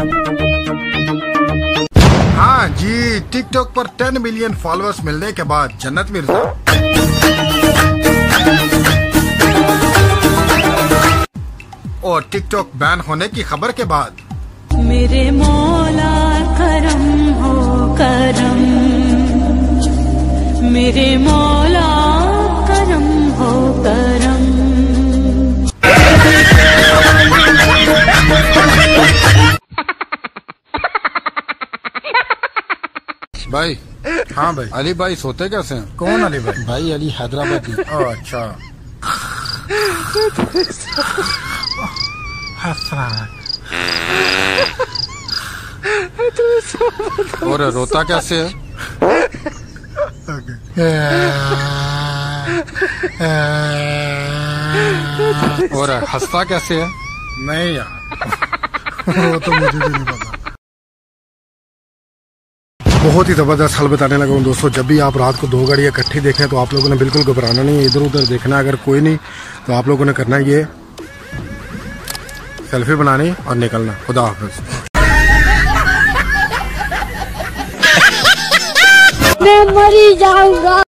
हाँ जी, टिकटॉक पर 10 million followers मिलने के बाद जन्नत मिर्जा और टिकटॉक बैन होने की खबर के बाद मेरे मौला करम हो करम, मेरे मौला करम हो करम। भाई। हाँ भाई। अली भाई सोते कैसे हैं? कौन अली भाई? भाई अली हैदराबादी। अच्छा। और रोता कैसे है? और हंसता कैसे है? नहीं यार वो तो मुझे भी नहीं पता। बहुत ही जबरदस्त हल बताने लगा हूँ दोस्तों। जब भी आप रात को 2 गाड़ियाँ इकट्ठी देखें तो आप लोगों ने बिल्कुल घबराना नहीं है, इधर उधर देखना। अगर कोई नहीं तो आप लोगों ने करना ये सेल्फी बनानी और निकलना। खुदा हाफिज। मैं मरी जाऊंगा।